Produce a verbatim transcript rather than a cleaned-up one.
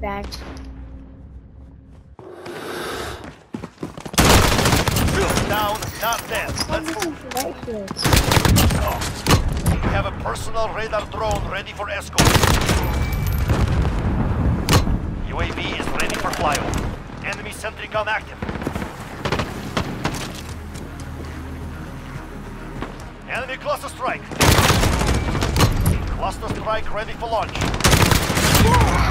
bags. Down, not dead. Let's move. We have a personal radar drone ready for escort. U A V is ready for flyover. Enemy sentry gun active. Enemy cluster strike. Cluster strike ready for launch.